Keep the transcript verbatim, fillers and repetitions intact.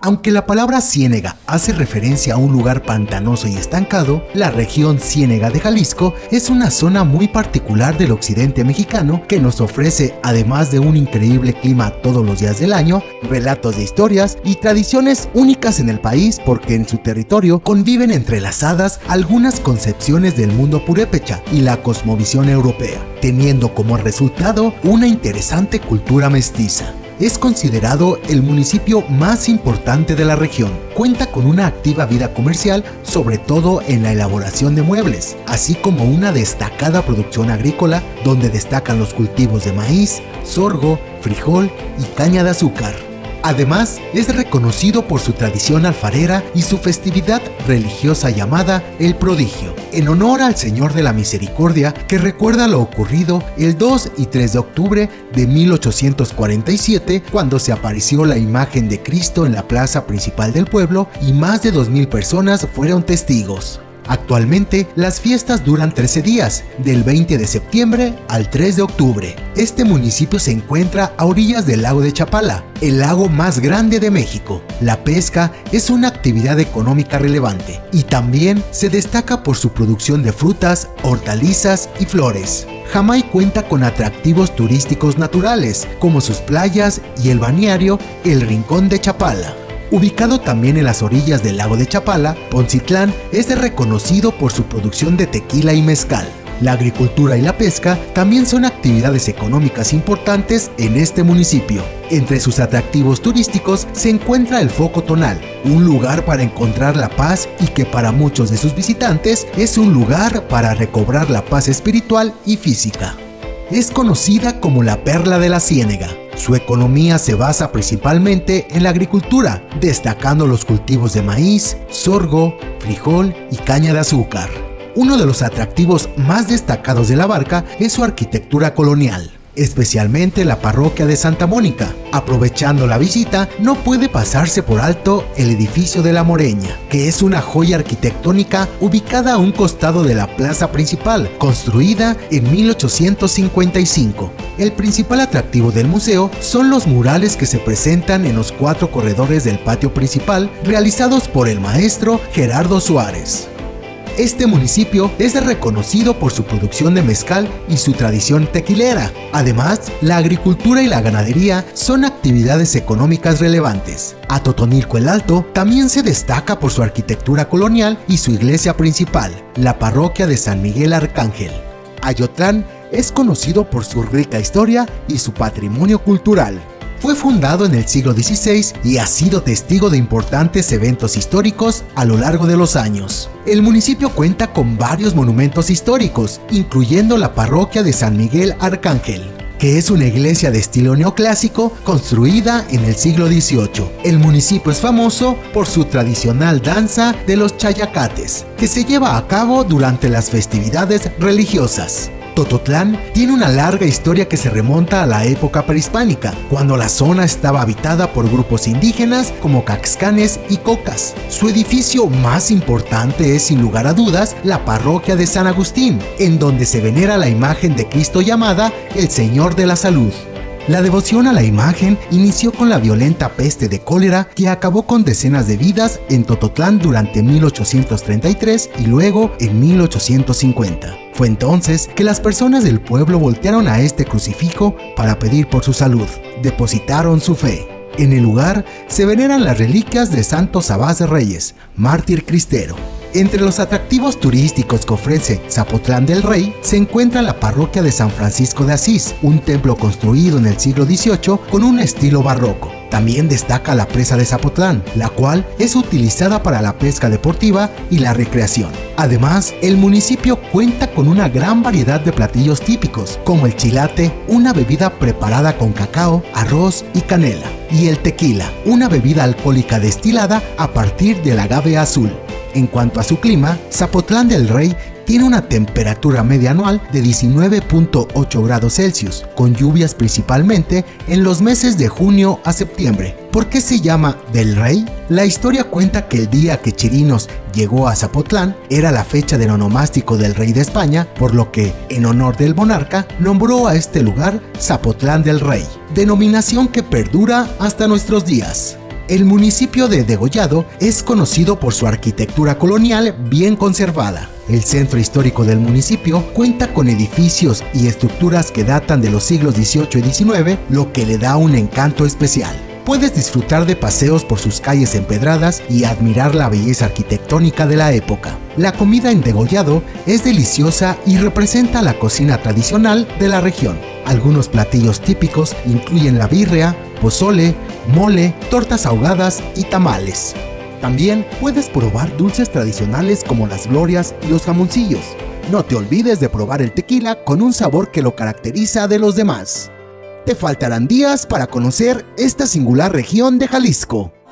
Aunque la palabra ciénega hace referencia a un lugar pantanoso y estancado, la región Ciénega de Jalisco es una zona muy particular del occidente mexicano que nos ofrece, además de un increíble clima todos los días del año, relatos de historias y tradiciones únicas en el país porque en su territorio conviven entrelazadas algunas concepciones del mundo purépecha y la cosmovisión europea, teniendo como resultado una interesante cultura mestiza. Es considerado el municipio más importante de la región. Cuenta con una activa vida comercial, sobre todo en la elaboración de muebles, así como una destacada producción agrícola donde destacan los cultivos de maíz, sorgo, frijol y caña de azúcar. Además, es reconocido por su tradición alfarera y su festividad religiosa llamada El Prodigio, en honor al Señor de la Misericordia, que recuerda lo ocurrido el dos y tres de octubre de mil ochocientos cuarenta y siete, cuando se apareció la imagen de Cristo en la plaza principal del pueblo y más de dos mil personas fueron testigos. Actualmente, las fiestas duran trece días, del veinte de septiembre al tres de octubre. Este municipio se encuentra a orillas del lago de Chapala, el lago más grande de México. La pesca es una actividad económica relevante y también se destaca por su producción de frutas, hortalizas y flores. Jamay cuenta con atractivos turísticos naturales, como sus playas y el balneario El Rincón de Chapala. Ubicado también en las orillas del lago de Chapala, Poncitlán es reconocido por su producción de tequila y mezcal. La agricultura y la pesca también son actividades económicas importantes en este municipio. Entre sus atractivos turísticos se encuentra el Foco Tonal, un lugar para encontrar la paz y que para muchos de sus visitantes es un lugar para recobrar la paz espiritual y física. Es conocida como la Perla de la Ciénega. Su economía se basa principalmente en la agricultura, destacando los cultivos de maíz, sorgo, frijol y caña de azúcar. Uno de los atractivos más destacados de la Barca es su arquitectura colonial, especialmente la parroquia de Santa Mónica. Aprovechando la visita, no puede pasarse por alto el edificio de la Moreña, que es una joya arquitectónica ubicada a un costado de la plaza principal, construida en mil ochocientos cincuenta y cinco. El principal atractivo del museo son los murales que se presentan en los cuatro corredores del patio principal, realizados por el maestro Gerardo Suárez. Este municipio es reconocido por su producción de mezcal y su tradición tequilera. Además, la agricultura y la ganadería son actividades económicas relevantes. Atotonilco el Alto también se destaca por su arquitectura colonial y su iglesia principal, la parroquia de San Miguel Arcángel. Ayotlán es conocido por su rica historia y su patrimonio cultural. Fue fundado en el siglo dieciséis y ha sido testigo de importantes eventos históricos a lo largo de los años. El municipio cuenta con varios monumentos históricos, incluyendo la parroquia de San Miguel Arcángel, que es una iglesia de estilo neoclásico construida en el siglo dieciocho. El municipio es famoso por su tradicional danza de los chayacates, que se lleva a cabo durante las festividades religiosas. Tototlán tiene una larga historia que se remonta a la época prehispánica, cuando la zona estaba habitada por grupos indígenas como caxcanes y cocas. Su edificio más importante es sin lugar a dudas la parroquia de San Agustín, en donde se venera la imagen de Cristo llamada el Señor de la Salud. La devoción a la imagen inició con la violenta peste de cólera que acabó con decenas de vidas en Tototlán durante mil ochocientos treinta y tres y luego en mil ochocientos cincuenta. Fue entonces que las personas del pueblo voltearon a este crucifijo para pedir por su salud. Depositaron su fe. En el lugar se veneran las reliquias de Santo Sabás de Reyes, mártir cristero. Entre los atractivos turísticos que ofrece Zapotlán del Rey se encuentra la parroquia de San Francisco de Asís, un templo construido en el siglo dieciocho con un estilo barroco. También destaca la presa de Zapotlán, la cual es utilizada para la pesca deportiva y la recreación. Además, el municipio cuenta con una gran variedad de platillos típicos, como el chilate, una bebida preparada con cacao, arroz y canela, y el tequila, una bebida alcohólica destilada a partir del agave azul. En cuanto a su clima, Zapotlán del Rey tiene una temperatura media anual de diecinueve punto ocho grados Celsius, con lluvias principalmente en los meses de junio a septiembre. ¿Por qué se llama del Rey? La historia cuenta que el día que Chirinos llegó a Zapotlán era la fecha del onomástico del rey de España, por lo que, en honor del monarca, nombró a este lugar Zapotlán del Rey, denominación que perdura hasta nuestros días. El municipio de Degollado es conocido por su arquitectura colonial bien conservada. El centro histórico del municipio cuenta con edificios y estructuras que datan de los siglos dieciocho y diecinueve, lo que le da un encanto especial. Puedes disfrutar de paseos por sus calles empedradas y admirar la belleza arquitectónica de la época. La comida en Degollado es deliciosa y representa la cocina tradicional de la región. Algunos platillos típicos incluyen la birria, pozole, mole, tortas ahogadas y tamales. También puedes probar dulces tradicionales como las glorias y los jamoncillos. No te olvides de probar el tequila con un sabor que lo caracteriza de los demás. Te faltarán días para conocer esta singular región de Jalisco.